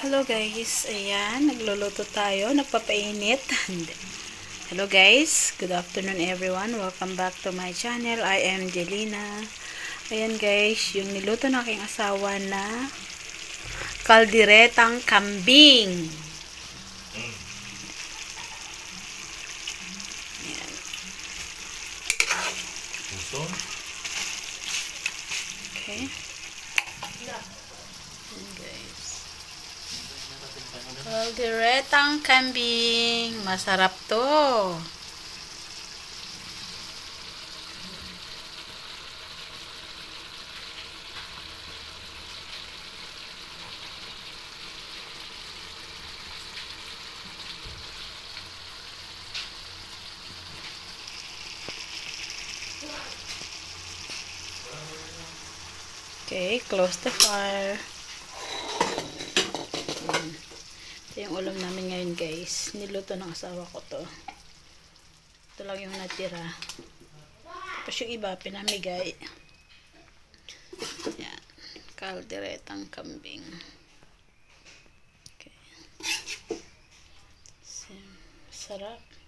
Hello guys, ayan, nagluluto tayo, nagpapainit. Hello guys, good afternoon everyone, welcome back to my channel. I am Jelina. Ayan guys, yung niluto ng aking asawa na kalderetang kambing. Ayan. Okay. Ayan guys. Kalderetang kambing. Masarap to. Okay, close the fire. Ito yung ulam namin ngayon guys. Niluto ng asawa ko to. Ito lang yung natira. Tapos yung iba pinamigay. Yan. Kalderetang kambing. Okay. Sarap.